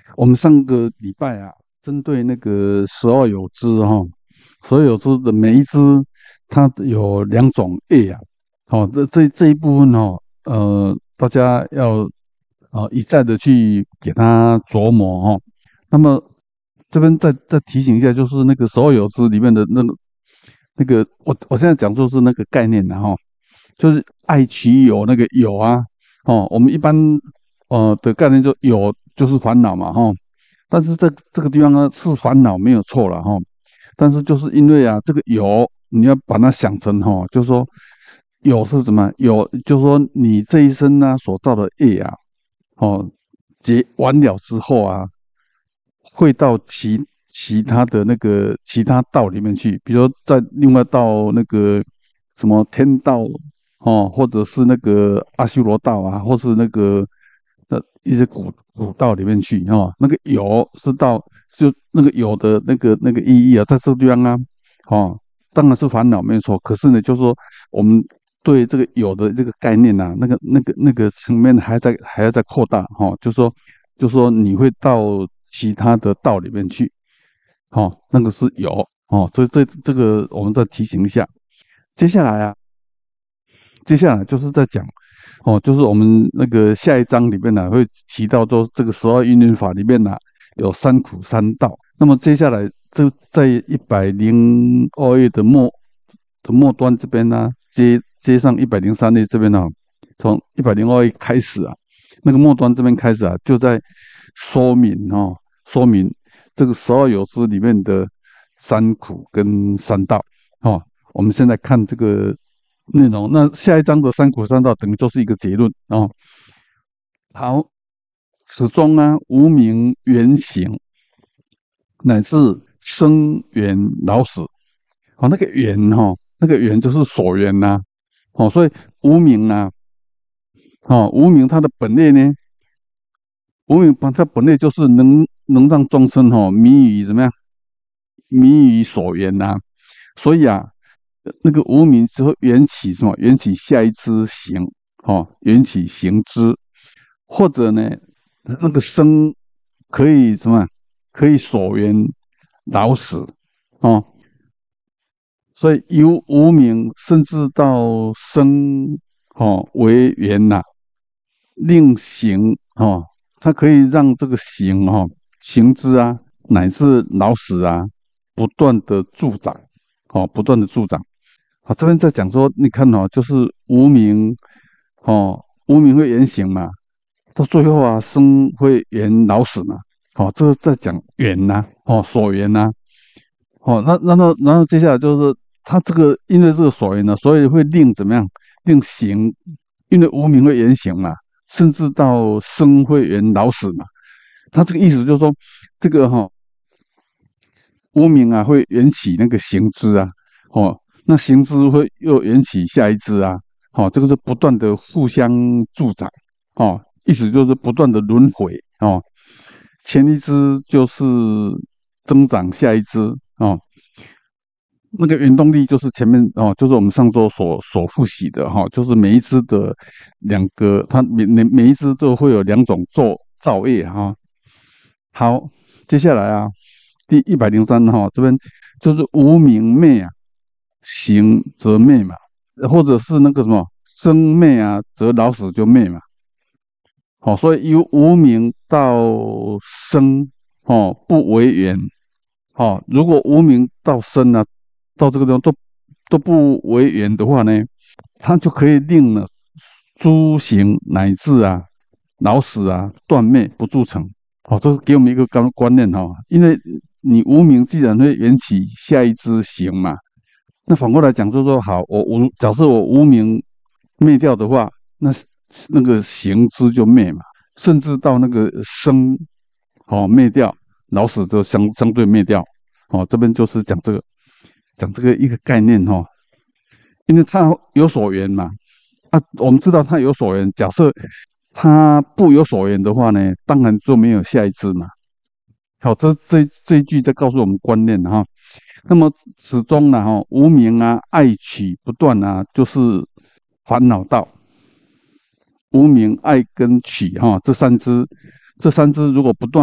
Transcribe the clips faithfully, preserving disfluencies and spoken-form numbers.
我们上个礼拜啊，针对那个十二有支哈，十二有支的每一支它有两种业啊，好、这这这一部分哦，呃，大家要啊、一再的去给它琢磨哈、那么这边再再提醒一下，就是那个十二有支里面的那个那个，我我现在讲就是那个概念然后就是爱取有那个有啊，哦，我们一般呃的概念就有就是烦恼嘛哈、但是这这个地方呢是烦恼没有错了哈，但是就是因为啊这个有你要把它想成哈，就是说有是什么有，就是说你这一生呢所造的业啊，哦结完了之后啊，会到其其他的那个其他道里面去，比如说在另外到那个什么天道哦，或者是那个阿修罗道啊，或是那个呃一些古古道里面去哦，那个有是到就那个有的那个那个意义啊，在这个地方啊，哦，当然是烦恼没有错，可是呢，就是说我们对这个有的这个概念呐、那个那个那个层面还在还要再扩大哈、哦，就说就说你会到其他的道里面去，哦，那个是有哦，这这这个我们再提醒一下。接下来啊，接下来就是在讲哦，就是我们那个下一章里面呢会提到说这个十二因缘法里面呢有三苦三道。那么接下来这在一百零二页的末的末端这边呢，接接上一百零三页这边呢，从一百零二页开始啊，那个末端这边开始啊，就在说明哦，说明这个十二有支里面的三苦跟三道哦。我们现在看这个内容，那下一章的三苦三道等于就是一个结论哦。好，此中啊，无明缘行，乃至生缘老死。哦，那个缘哈、哦，那个缘就是所缘呐、哦，所以无明啊，哦，无明它的本类呢，无明它本类就是能能让众生哈、哦、迷于怎么样，迷于所缘呐、所以啊，那个无明就会缘起什么？缘起下一支行，哦，缘起行之，或者呢，那个生可以什么？可以所缘老死，哦，所以由无明甚至到生，哦为缘呐、令行哦，它可以让这个行哦行之啊，乃至老死啊，不断的助长，哦，不断的助长。好，这边在讲说，你看哦，就是无名哦，无名会原形嘛，到最后啊，生会缘老死嘛，哦，这是在讲缘呐、哦，所缘呐、哦，那然后然后接下来就是他这个因为这个所缘呢，所以会令怎么样，令行，因为无名会缘行嘛，甚至到生会缘老死嘛，他这个意思就是说，这个哈、无名啊会缘起那个行之啊，哦，那行之会又缘起下一支啊，哦，这个是不断的互相助长，哦，意思就是不断的轮回哦，前一支就是增长下一支哦，那个原动力就是前面哦，就是我们上周所所复习的哈、就是每一支的两个，它每每每一支都会有两种做造业哈、好，接下来啊，第一百零三号这边就是无明昧啊，行则昧嘛，或者是那个什么生昧啊，则老死就昧嘛。好、所以由无明到生，哦，不为缘。哦，如果无明到生啊，到这个地方都都不为缘的话呢，它就可以令呢诸行乃至啊老死啊断灭不铸成。哦，这是给我们一个观观念哈、哦，因为你无名既然会缘起下一支行嘛，那反过来讲就是说，好，我无假设我无名灭掉的话，那那个行之就灭嘛，甚至到那个生，哦灭掉，老死就相相对灭掉，哦，这边就是讲这个讲这个一个概念哈、哦，因为它有所缘嘛，啊，我们知道它有所缘，假设它不有所缘的话呢，当然就没有下一支嘛。好，这这这一句在告诉我们观念哈。那么始终呢哈，无明啊，爱取不断啊，就是烦恼道。无明、爱跟取哈，这三支，这三支如果不断，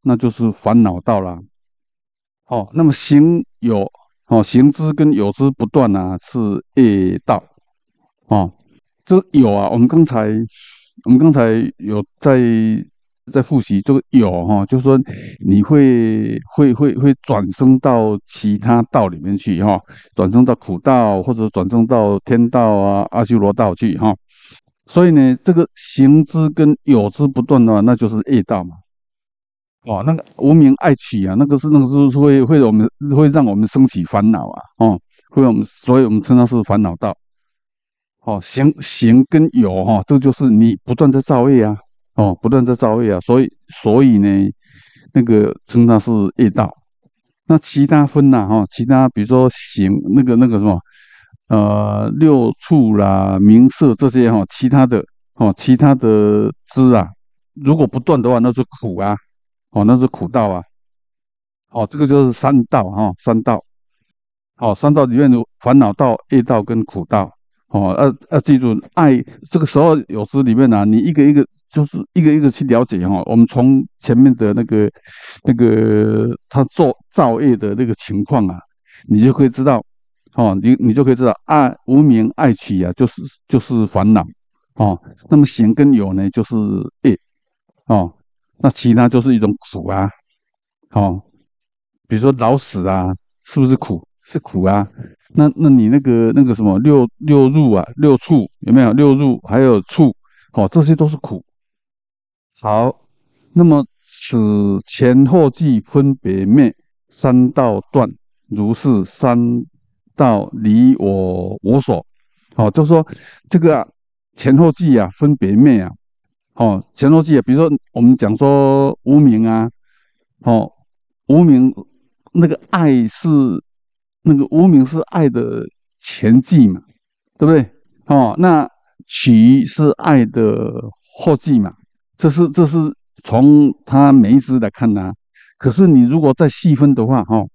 那就是烦恼道啦。哦，那么行有哦，行之跟有之不断啊，是业道。哦，这个有啊，我们刚才我们刚才有在在复习这个有哈、就是说你会会会会转生到其他道里面去哈、转生到苦道或者转生到天道啊、阿修罗道去哈、所以呢，这个行之跟有之不断的话，那就是业道嘛。哦，那个无明爱取啊，那个是那个是会会我们会让我们升起烦恼啊，哦，会让我们，所以我们称它是烦恼道。哦，行行跟有哈、这就是你不断在造业啊，哦，不断在造业啊，所以所以呢，那个称它是业道。那其他分呐、哈、其他比如说行那个那个什么，呃，六处啦、名色这些哈、其他的哦，其他的知啊，如果不断的话，那是苦啊，哦，那是苦道啊，哦，这个就是三道哈、三道。好、三道里面有烦恼道、业道跟苦道。哦，要要记住，爱这个时候有时里面呢、你一个一个就是一个一个去了解哈、我们从前面的那个那个他做造业的那个情况啊，你就可以知道，哦，你你就可以知道，爱无明爱取啊，就是就是烦恼。哦，那么行跟有呢，就是业。哦，那其他就是一种苦啊。哦，比如说老死啊，是不是苦？是苦啊。那那你那个那个什么六六入啊，六处有没有？六入还有处，哦，这些都是苦。好，那么此前后继分别灭，三道断，如是三道离我我所。好、就是说这个啊前后继啊分别灭啊。哦，前后继啊，比如说我们讲说无名啊。哦，无名那个爱是那个无名是爱的前继嘛，对不对？哦，那取是爱的后继嘛，这是这是从它每一支来看呐、可是你如果再细分的话，哈、哦，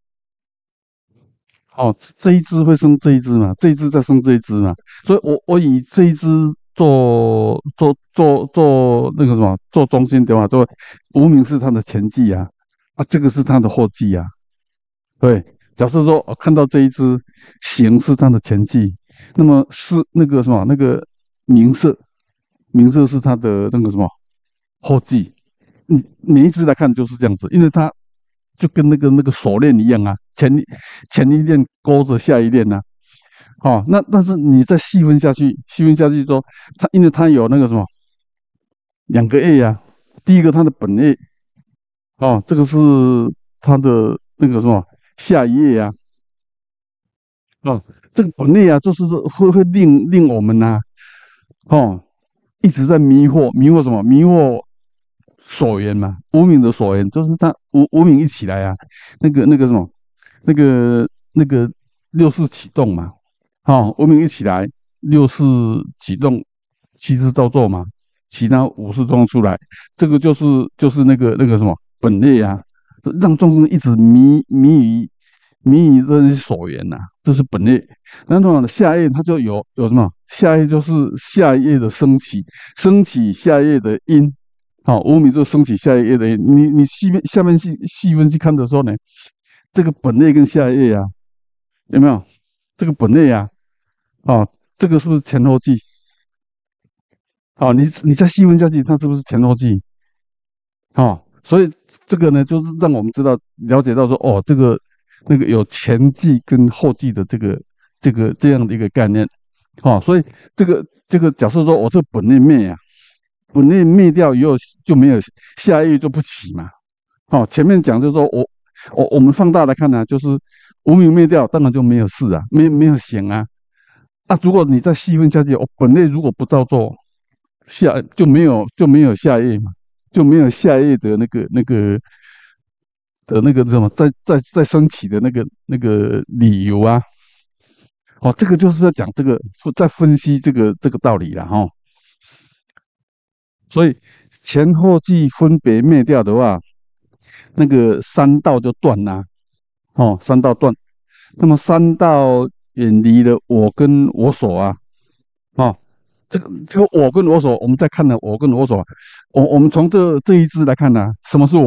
哦，这一支会生这一支嘛，这一支再生这一支嘛，所以我我以这一支做做做做那个什么做中心的话，做无名是它的前继啊，啊，这个是它的后继啊。对，假设说我看到这一支形是它的前继，那么是那个什么那个名色，名色是它的那个什么后继。你每一支来看就是这样子，因为它就跟那个那个锁链一样啊，前一前一链勾着下一链呐、哦，那但是你再细分下去，细分下去说，它因为它有那个什么两个 A 呀、第一个它的本 A。哦，这个是它的那个什么下一页呀、哦，这个本类啊，就是说会会令令我们呐、哦，一直在迷惑，迷惑什么？迷惑所缘嘛，无名的所缘，就是他无无名一起来啊，那个那个什么，那个那个六识启动嘛。哦，无名一起来，六识启动，七识造作嘛，其他五识装出来，这个就是就是那个那个什么本类啊，让众生一直迷迷于迷于这些所缘呐、这是本类。那么下一页它就有有什么？下一页就是下一页的升起，升起下一页的因。好、无名就升起下一页的因。你你细面下面细细分去看的时候呢，这个本类跟下一页啊，有没有？这个本类啊，哦，这个是不是前后记？哦，你你再细分下去，它是不是前后记？哦，所以这个呢，就是让我们知道了解到说，哦，这个那个有前记跟后记的这个这个这样的一个概念。哦，所以这个这个假设说我这本内灭啊，本内灭掉以后就没有下一页就不起嘛。哦，前面讲就是说我我我们放大来看呢、就是无名灭掉，当然就没有事啊，没没有形啊。啊，如果你再细分下去，我本类如果不照做，下就没有就没有下一页嘛，就没有下一页的那个那个的那个什么再再再升起的那个那个理由啊。哦，这个就是在讲这个，在分析这个这个道理了哈、所以前后继分别灭掉的话，那个三道就断啦。哦，三道断。那么三道远离了我跟我所啊。哦，这个这个我跟我所，我们再看呢，我跟我所，我我们从这这一支来看呢、什么是我？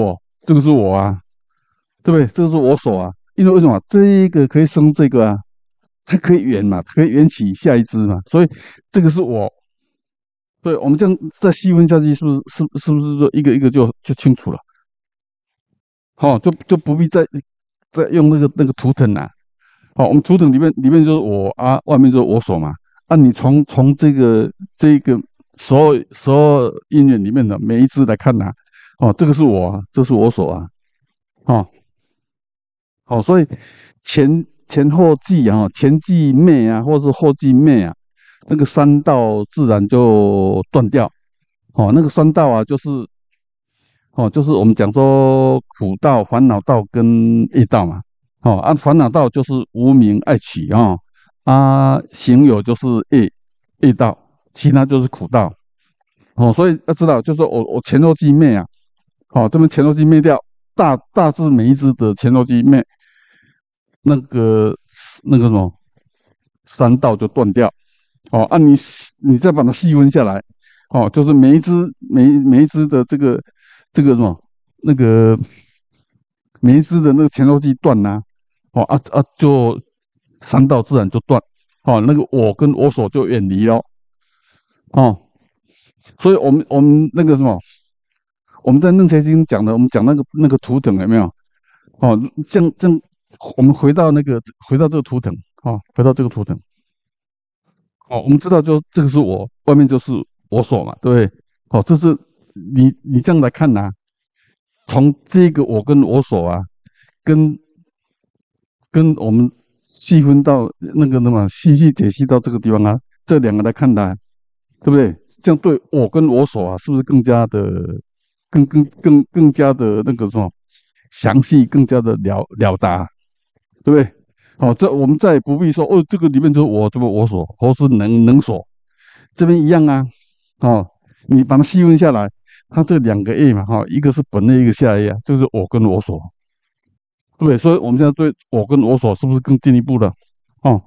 这个是我啊，对不对？这个是我所啊，因为为什么这一个可以生这个啊？它可以圆嘛，可以圆起下一支嘛，所以这个是我。对，我们这样再细分下去，是不是是是不是说一个一个就就清楚了？好、就就不必再再用那个那个图腾啦。好、我们图腾里面里面就是我啊，外面就是我所嘛。啊，你从从这个这个所有所有音源里面的每一支来看呐、哦，这个是我啊，这是我所啊。哦，好、所以前前后继啊，前继妹啊，或是后继妹啊，那个三道自然就断掉。哦，那个三道啊，就是哦，就是我们讲说苦道、烦恼道跟业道嘛。哦，按、啊、烦恼道就是无明爱取啊、哦，啊，行有就是业业道，其他就是苦道。哦，所以要知道，就是说我我前后继灭啊，哦，这边前后继灭掉，大大致每一只的前后继灭，那个那个什么三道就断掉。哦，按、啊、你你再把它细分下来，哦，就是每一只每每一只的这个这个什么那个每一只的那个前后继断呐、哦啊啊，就三道自然就断。哦，那个我跟我所就远离了。哦，所以我们我们那个什么，我们在楞伽经讲的，我们讲那个那个图腾有没有？哦，这样这样，我们回到那个回到这个图腾。哦，回到这个图腾。哦，我们知道就这个是我，外面就是我所嘛，对不对？哦，这是你你这样来看呐、从这个我跟我所啊，跟跟我们细分到那个那么细细解析到这个地方啊，这两个来看待，对不对？这样对我跟我所啊，是不是更加的更更更更加的那个什么详细，更加的了了达，对不对？好、这我们再也不必说哦，这个里面就是我这个我所，或是能能所，这边一样啊。哦，你把它细分下来，它这两个 A 嘛，哈、一个是本类，一个下 A 啊，就是我跟我所，对不对？所以我们现在对我跟我所是不是更进一步了？哦，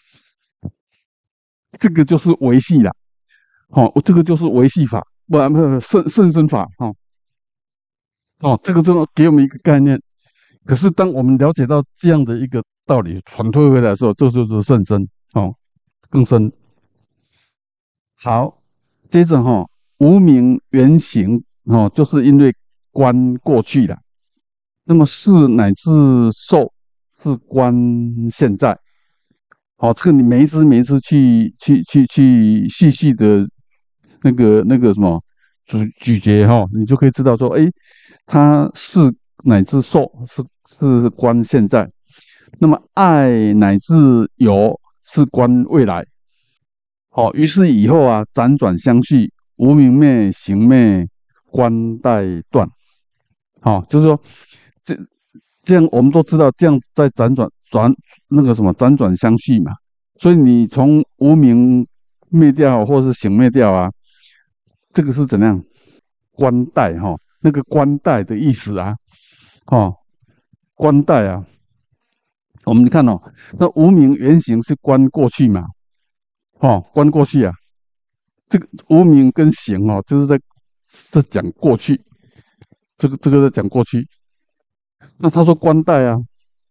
这个就是维系了。哦，这个就是维系法，不然不是甚甚深法。哦哦，这个真的给我们一个概念。可是当我们了解到这样的一个道理，反推回来的时候，这就是甚深。哦，更深。好，接着哈、哦，无名原形哦，就是因为观过去了。那么是乃至受是观现在。好、这个你每一次每一次去去去去细细的那个那个什么咀咀嚼哈、你就可以知道说，哎，它是乃至受是是观现在。那么爱乃至有是观未来。好、于是以后啊，辗转相续，无明灭、行灭、观待断。好、就是说这这样我们都知道，这样在辗转转那个什么辗转相续嘛。所以你从无明灭掉，或是行灭掉啊，这个是怎样观待哈、那个观待的意思啊。哦，观待啊，我们看哦，那无明原形是观过去嘛。哦，观过去啊，这个无明跟行哦，就是在在讲过去。这个这个在讲过去。那他说观待啊，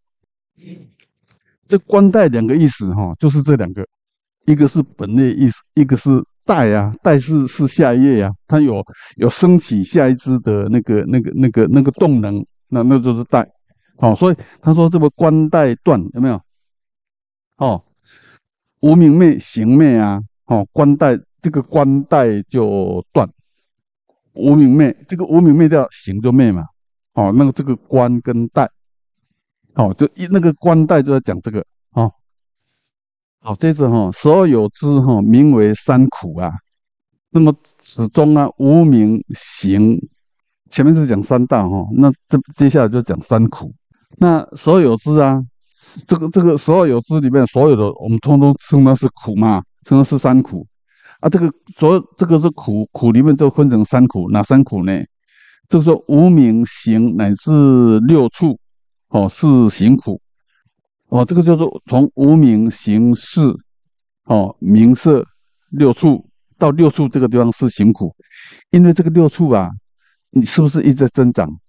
这观待两个意思哈、就是这两个，一个是本类意思，一个是待啊，待是是下一页啊，它有有升起下一支的那个那个那个那个动能，那那就是待。好、所以他说这个观待断有没有？哦，无明灭行灭啊，哦，观待这个观待就断。无明灭这个无明灭掉，行就灭嘛。哦，那个这个观跟待，哦，就一那个观待就在讲这个。哦，好，接着哈、所有之哈、名为三苦啊。那么始终啊，无明行，前面是讲三大哈、那这接下来就讲三苦。那所有之啊，这个这个所有之里面所有的，我们通通称它是苦嘛，称它是三苦啊。这个所有这个是苦，苦里面就分成三苦，哪三苦呢？就是说无明行乃至六处，哦，是行苦。哦，这个就是从无明行识，哦，名色六处到六处这个地方是行苦。因为这个六处啊，你是不是一直在增长？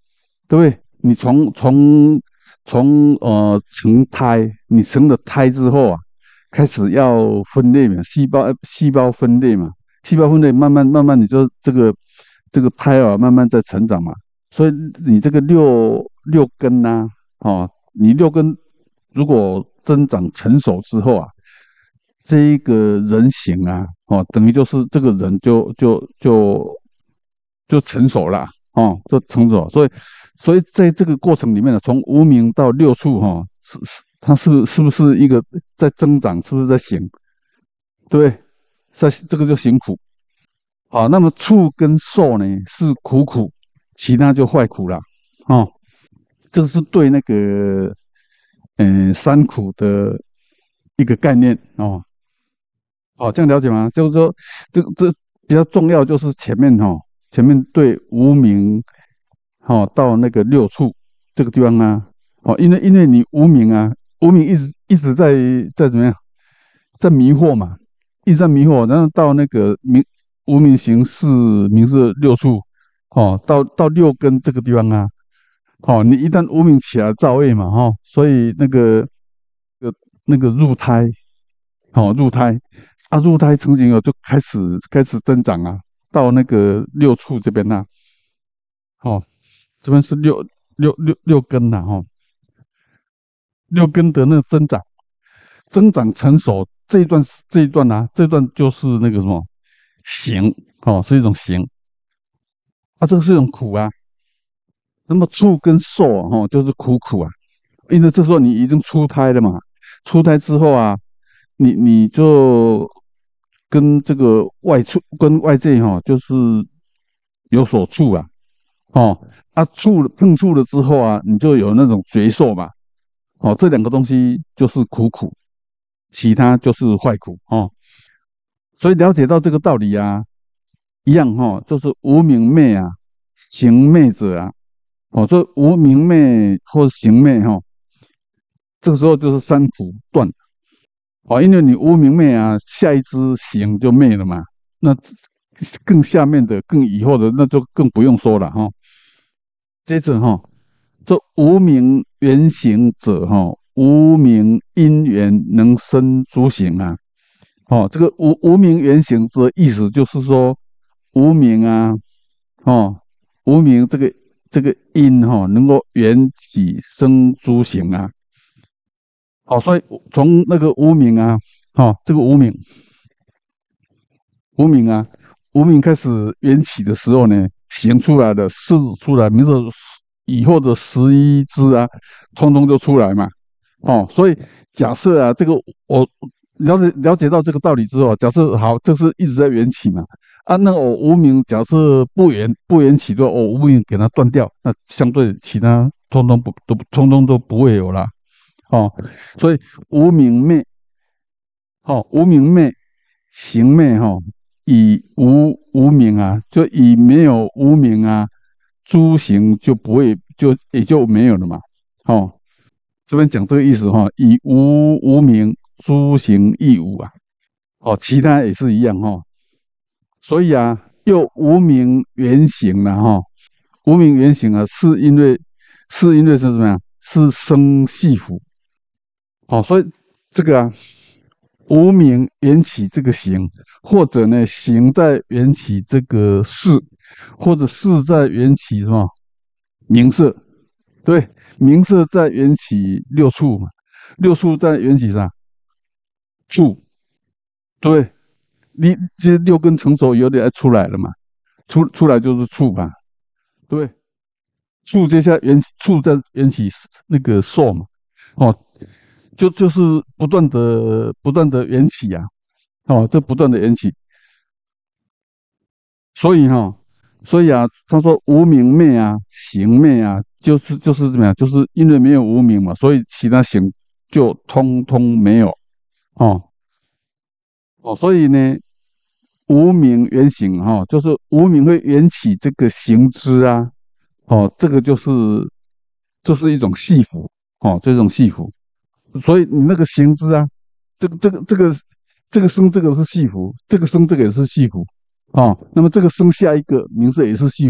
对不对？你从从从呃成胎，你成了胎之后啊，开始要分裂嘛，细胞呃细胞分裂嘛，细胞分裂慢慢慢慢，你就这个这个胎儿慢慢在成长嘛，所以你这个六六根呐、哦，你六根如果增长成熟之后啊，这一个人形啊，哦，等于就是这个人就就就就成熟了哦，就成熟了。所以所以在这个过程里面呢，从无名到六处哈、哦，是是它是是不是一个在增长？是不是在行？对不对，在这个就行苦。好，那么处跟受呢是苦苦，其他就坏苦了哦。这个是对那个嗯、呃三苦的一个概念哦。哦，这样了解吗？就是说，这个这比较重要，就是前面哈、哦，前面对无名，哦，到那个六处这个地方啊，哦，因为因为你无名啊，无名一直一直在在怎么样，在迷惑嘛，一直在迷惑，然后到那个名无名行识名色六处，哦，到到六根这个地方啊，哦，你一旦无名起来造业嘛，哈、哦，所以那个呃那个入胎。哦，入胎，啊，入胎成型后就开始开始增长啊，到那个六处这边呐、哦，这边是六六六六根呐、哦，六根的那个增长，增长成熟这一段这一段啊，这一段就是那个什么行，哦，是一种行，啊，这个是一种苦啊，那么处跟受啊，哦，就是苦苦啊，因为这时候你已经出胎了嘛，出胎之后啊，你你就跟这个外处跟外界哈、哦，就是有所触啊，哦，啊触了碰触了之后啊，你就有那种觉受嘛，哦，这两个东西就是苦苦，其他就是坏苦哦，所以了解到这个道理啊，一样哈、哦，就是无明昧啊，行昧者啊，哦，所以无明昧或行昧哈、哦，这个时候就是三苦断。哦，因为你无明昧啊，下一支行就灭了嘛，那更下面的、更以后的，那就更不用说了哈、接着哈、这无明缘行者哈、无明因缘能生诸行啊。哦，这个无无明缘行之意思就是说，无明啊，哦，无明这个这个因哈、能够缘起生诸行啊。好、所以从那个无明啊，哦，这个无明。无名啊，无名开始缘起的时候呢，行出来的事出来，名字以后的十一支啊，通通就出来嘛。哦，所以假设啊，这个我了解了解到这个道理之后，假设好，这是一直在缘起嘛。啊，那我无名假设不缘不缘起的话，我无名给它断掉，那相对其他通通不都通通都不会有啦。哦，所以无名灭，哦，无名灭行灭哈、哦，以无无名啊，就以没有无名啊，诸行就不会就也就没有了嘛。哦，这边讲这个意思哈、以无无名，诸行亦无啊。哦，其他也是一样哈、所以啊，又无名原形了哈、无名原形啊，是因为是因为是什么呀？是生系缚。好、所以这个啊，无名缘起这个行，或者呢行在缘起这个事，或者事在缘起什么名色，对，名色在缘起六处嘛，六处在缘起啥处，对，你这六根成熟有点出来了嘛，出出来就是处嘛，对，处接下来缘起处在缘起那个受嘛，哦，就就是不断的不断的缘起啊，哦，这不断的缘起，所以哈、所以啊，他说无明昧啊，行昧啊，就是就是怎么样，就是因为没有无明嘛，所以其他行就通通没有哦哦，所以呢，无明缘行哈、就是无明会缘起这个行之啊，哦，这个就是就是一种系缚哦，这种系缚，所以你那个行之啊，这个这个这个这个生这个是系缚，这个生这个也是系缚哦，那么这个生下一个名字也是系缚，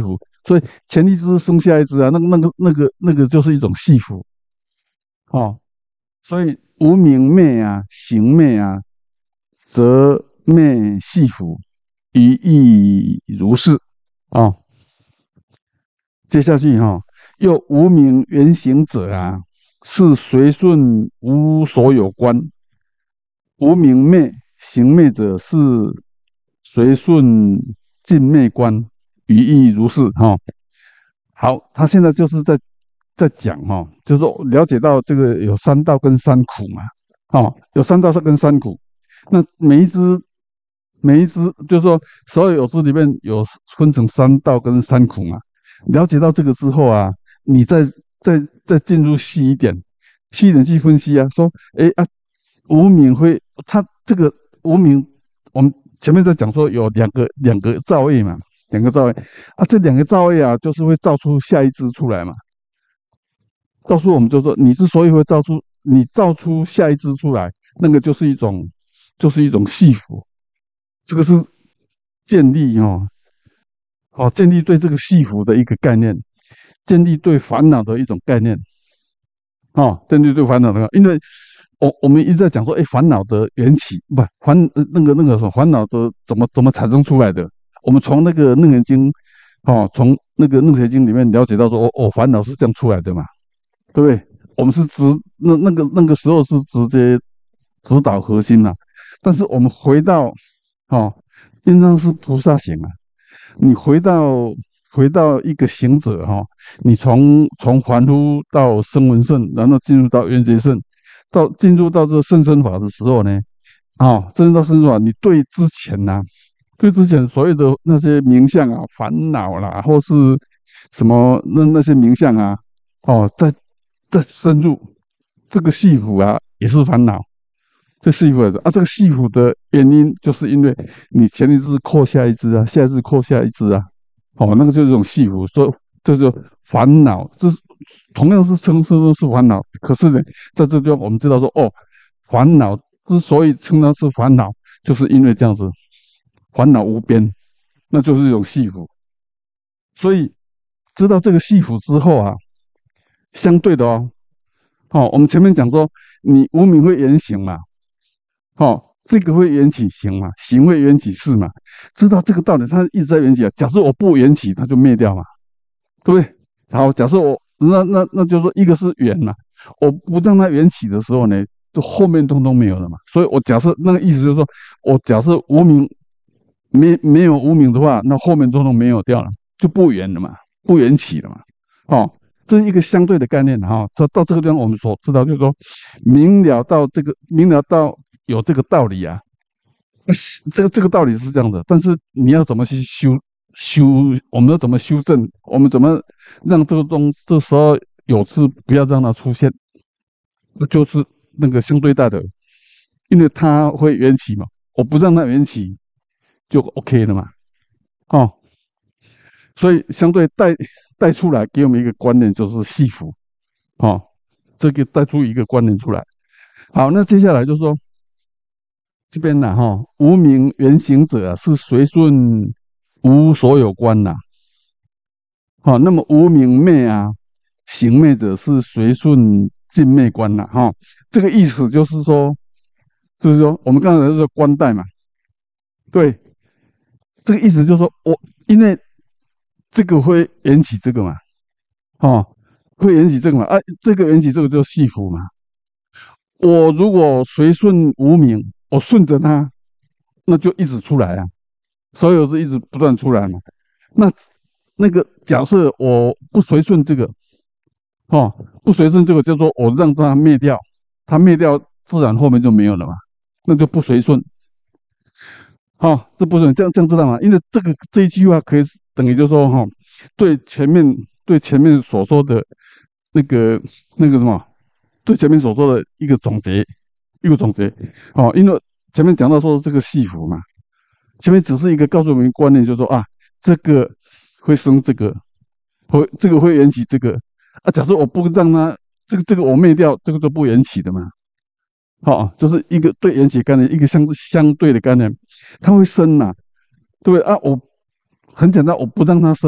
所以前一只生下一只啊，那个那个那个那个就是一种系符哦。所以无名昧啊，行昧啊，则昧系符，一亦如是哦。接下去哈、哦，又无名原行者啊，是随顺无所有观；无名昧行昧者是随顺尽昧观，语义如是哈、哦。好，他现在就是在在讲哈、哦，就是说了解到这个有三道跟三苦嘛，哦，有三道是跟三苦，那每一只每一只就是说所有有支里面有分成三道跟三苦嘛。了解到这个之后啊，你再再再进入细一点，细一点去分析啊，说，哎啊，无名会，它这个无名，我们前面在讲说有两个两个造业嘛，两个造业啊，这两个造业啊，就是会造出下一支出来嘛。告诉我们就说，你之所以会造出你造出下一支出来，那个就是一种就是一种系符，这个是建立哦，哦，建立对这个系符的一个概念，建立对烦恼的一种概念，哦，建立对烦恼的，因为我我们一直在讲说，哎，烦恼的缘起，不烦呃那个那个什么烦恼的怎么怎么产生出来的？我们从那个楞严经，哦，从那个楞严经里面了解到说，哦哦，烦恼是这样出来的嘛，对不对？我们是直那那个那个时候是直接指导核心呐、但是我们回到哦，应当是菩萨行啊。你回到回到一个行者哈、哦，你从从凡夫到声闻圣，然后进入到缘觉圣，到进入到这个甚深法的时候呢，啊、哦，进入到甚深法，你对之前呐、对之前所有的那些名相啊、烦恼啦，或是什么那那些名相啊，哦，再再深入这个系谱啊，也是烦恼。这系谱的啊，这个系谱的原因，就是因为你前一只扣下一只啊，下一只扣下一只啊，哦，那个就是这种系谱，所以这就烦恼，这同样是称之是烦恼，可是呢，在这地方我们知道说，哦，烦恼之所以称它是烦恼，就是因为这样子，烦恼无边，那就是一种系谱。所以知道这个系谱之后啊，相对的哦，哦，我们前面讲说，你无名会言行嘛。哦，这个会缘起行嘛，行会缘起事嘛，知道这个道理，它一直在缘起啊。假设我不缘起，它就灭掉嘛，对不对？好，假设我那那那就是说，一个是缘嘛，我不让它缘起的时候呢，就后面通通没有了嘛。所以我假设那个意思就是说，我假设无名没没有无名的话，那后面通通没有掉了，就不缘了嘛，不缘起了嘛。哦，这是一个相对的概念哈。到到这个地方，我们所知道就是说，明了到这个明了到有这个道理啊，这个这个道理是这样的，但是你要怎么去修修？我们要怎么修正？我们怎么让这个东这时候有事不要让它出现？那就是那个相对大的，因为它会缘起嘛，我不让它缘起就 OK 了嘛。哦，所以相对带带出来给我们一个观念，就是系符。哦，这个带出一个观念出来。好，那接下来就说。这边呢，哈，无名原行者啊，是随顺无所有观呐、好，那么无名昧啊，行昧者是随顺尽昧观呐、哈，这个意思就是说，就是说我们刚才说观待嘛，对，这个意思就是说我因为这个会引起这个嘛，哦，会引起这个嘛，啊，这个引起这个就系缚嘛。我如果随顺无名，我顺着它，那就一直出来啊，所有是一直不断出来嘛。那那个假设我不随顺这个，哦，不随顺这个，就说我让它灭掉，它灭掉，自然后面就没有了嘛，那就不随顺。好、哦，这不是这样这样知道吗？因为这个这一句话可以等于就说哈、哦，对前面对前面所说的那个那个什么，对前面所说的一个总结，一个总结。哦，因为前面讲到说这个系符嘛，前面只是一个告诉我们观念，就是说啊，这个会生这个，会这个会引起这个啊。假设我不让它这个这个我灭掉，这个就不引起的嘛。好、哦，就是一个对引起概念，一个相相对的概念，它会生呐、对不对啊？我很简单，我不让它生，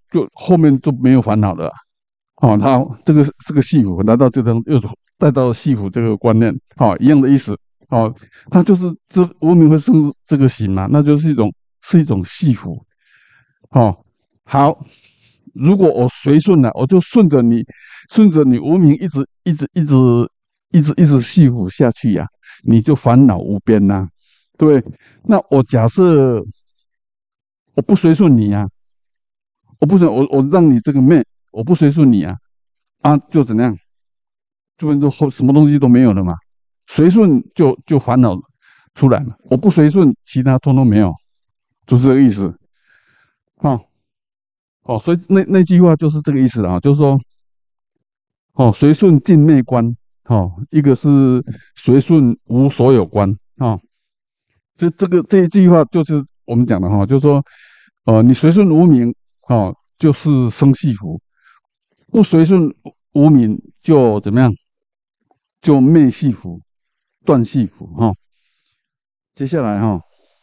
就后面就没有烦恼了啊。哦，好，这个这个系谱来到这张又带到系谱这个观念，好，一样的意思。哦，它就是这无名会生这个行嘛，那就是一种是一种系谱。哦，好，如果我随顺了，我就顺着你，顺着你无名一直一直一直一直一直系谱下去呀、你就烦恼无边呐、对。那我假设我不随顺你啊，我不随我我让你这个妹，我不随顺你啊，啊就怎样，就变成后什么东西都没有了嘛。随顺就就烦恼出来了，我不随顺，其他通通没有，就是这个意思。哦哦，所以那那句话就是这个意思了啊，就是说哦，随顺境内观，哦，一个是随顺无所有观，哦，这这个这一句话就是我们讲的哈、哦，就是说，呃，你随顺无名，哦，就是生系福；不随顺无名就怎么样，就灭系福、断系福哈、哦。接下来哈、哦，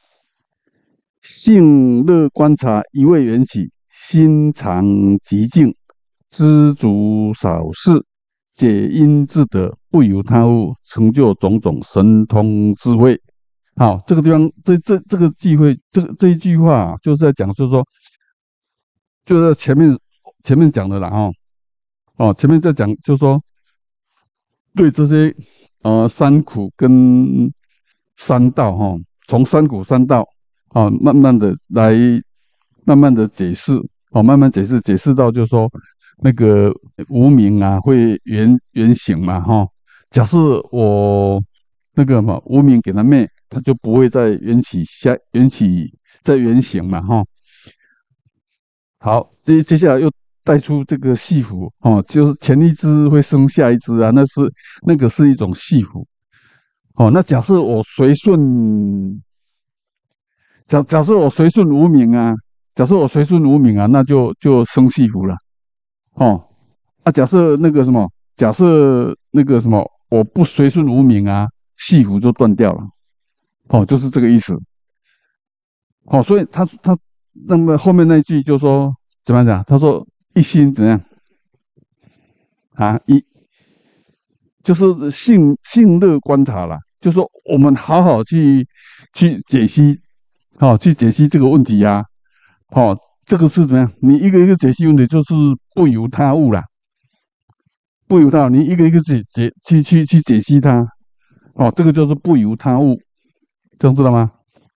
性乐观察一味缘起，心常寂静，知足少事，解因自得，不由他物，成就种种神通智慧。好，这个地方，这这这个机会，这个这一句话啊就是在讲，就是说，就是在前面前面讲的啦，哦哦，前面在讲，就是说，对这些呃三苦跟三道哈、哦，从三苦三道啊、哦，慢慢的来，慢慢的解释哦，慢慢解释，解释到就是说，那个无明啊会原原形嘛哈、哦，假设我那个嘛无明给他灭，他就不会再缘起下缘起再原形嘛哈、哦。好，接接下来又带出这个系谱哦，就是前一只会生下一只啊，那是那个是一种系谱哦。那假设我随顺，假假设我随顺无名啊，假设我随顺无名啊，那就就生系谱了哦。啊，假设那个什么，假设那个什么，我不随顺无名啊，系谱就断掉了哦，就是这个意思哦。所以他他那么后面那一句就说怎么样讲？他说一心怎么样？啊，一就是性性乐观察啦，就说我们好好去去解析，好、去解析这个问题呀、啊，哦，这个是怎么样？你一个一个解析问题，就是不由他物啦，不由他，你一个一个解解去去去解析它，哦，这个就是不由他物，这样知道吗？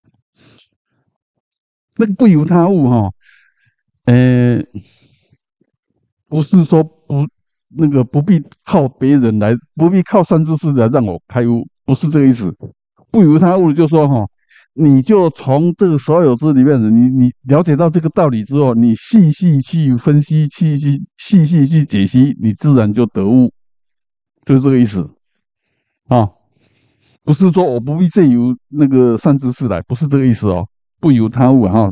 那个不由他物哈、哦，呃，不是说不那个不必靠别人来，不必靠善知识来让我开悟，不是这个意思。不由他物，就说哈，你就从这个所有之里面的，你你了解到这个道理之后，你细细去分析，细细细细去解析，你自然就得悟，就是这个意思啊。不是说我不必借由那个善知识来，不是这个意思哦。不由他物啊哈。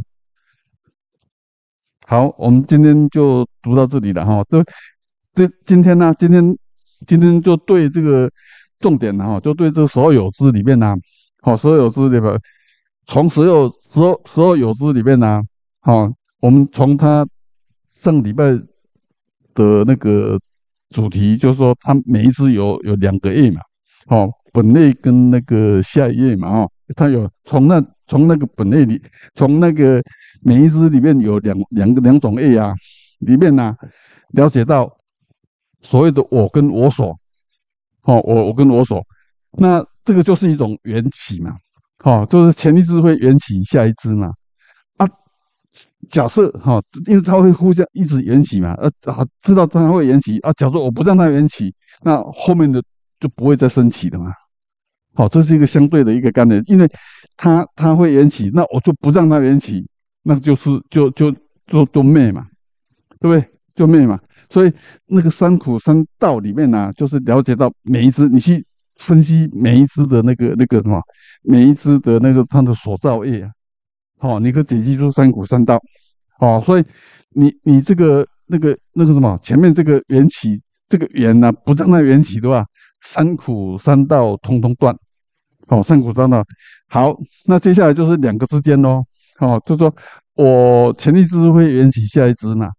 好，我们今天就读到这里了哈。这这今天呢，今天今天就对这个重点哈，就对这所有有知里面呢，好，所有有知里边，从所有所有所有有知里面呢，好，我们从他上礼拜的那个主题，就是说它每一只有有两个页嘛，哦，本类跟那个下一页嘛，哦，它有从那从那个本类里，从那个每一只里面有两两个两种页啊，里面呢、了解到所谓的我跟我所，哦，我我跟我所，那这个就是一种缘起嘛，哦，就是前一支会缘起下一支嘛，啊，假设哈、哦，因为它会互相一直缘起嘛，呃啊，知道它会缘起啊，假如我不让它缘起，那后面的就不会再升起了嘛。好、这是一个相对的一个概念，因为它它会缘起，那我就不让它缘起，那就是就就就就灭嘛，对不对？就灭嘛。所以那个三苦三道里面呢、啊就是了解到每一只，你去分析每一只的那个那个什么，每一只的那个它的所造业啊，哦，你可以解析出三苦三道。哦，所以你你这个那个那个什么，前面这个缘起，这个缘呢、不让它缘起的话，三苦三道通通断。哦，三苦三道。好，那接下来就是两个之间咯。哦，就说我前一支会缘起下一支嘛，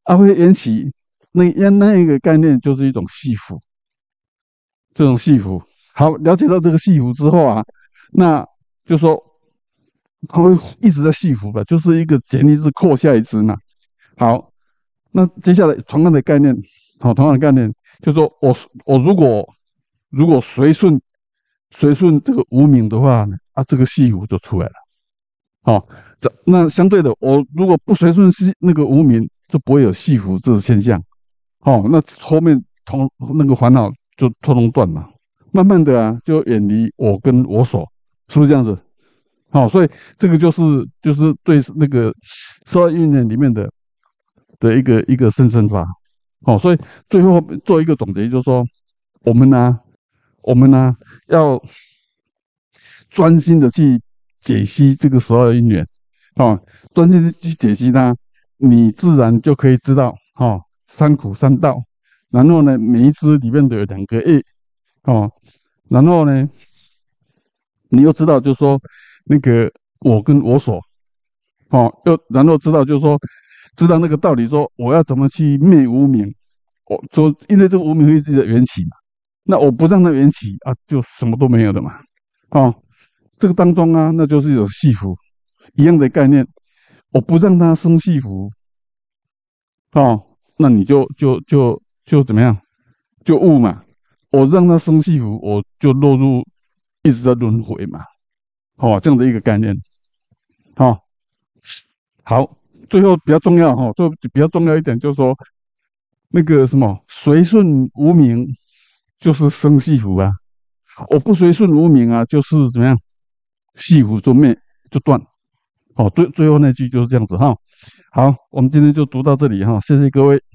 啊会缘起，那那一个概念就是一种系符，这种系符。好，了解到这个系符之后啊，那就说它会一直在系符的，就是一个减一只扣下一只嘛。好，那接下来同样的概念，好，同样的概念，就说我我如果如果随顺随顺这个无名的话呢，啊，这个系符就出来了。好，这那相对的，我如果不随顺系那个无名，就不会有系符这个现象。好，那后面同那个烦恼就通通断嘛。慢慢的啊，就远离我跟我所，是不是这样子？好，所以这个就是就是对那个十二因缘里面的的一个一个生生法。好，所以最后做一个总结，就是说我们呢，我们呢要专心的去解析这个十二因缘，哦，专心的去解析它，你自然就可以知道，哦，三苦三道，然后呢，每一支里面都有两个业，哦，然后呢，你又知道，就是说那个我跟我所，哦，又然后知道，就是说知道那个道理，说我要怎么去灭无明，我说因为这个无明会自己的缘起嘛，那我不让它缘起啊，就什么都没有的嘛，哦，这个当中啊，那就是有系缚一样的概念，我不让它生系缚，哦，那你就就就就怎么样，就悟嘛，我让它生系缚，我就落入一直在轮回嘛。哦，这样的一个概念。哦，好，最后比较重要哈、哦，最后比较重要一点就是说，那个什么随顺无明就是生系缚啊，我不随顺无明啊，就是怎么样，系缚就灭就断。哦，最最后那句就是这样子哈、哦。好，我们今天就读到这里哈、哦，谢谢各位。